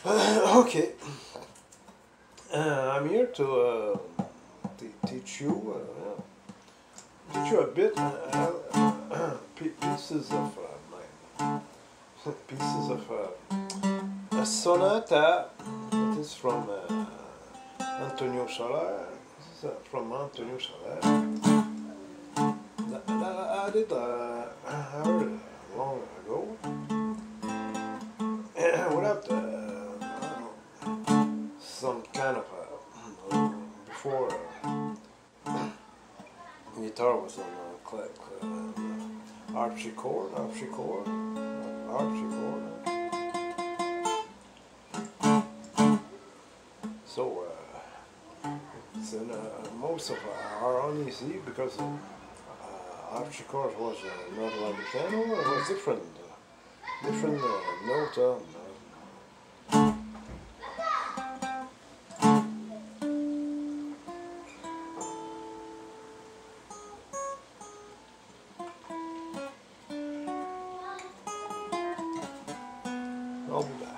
Okay, I'm here to teach you a bit pieces of pieces of a sonata. That is from Antônio. This is from Antônio. I did I heard it long ago without some kind of before guitar was on harpsichord. So it's in, most of our own easy because harpsichord was not like a piano. It was different note. I'll be back.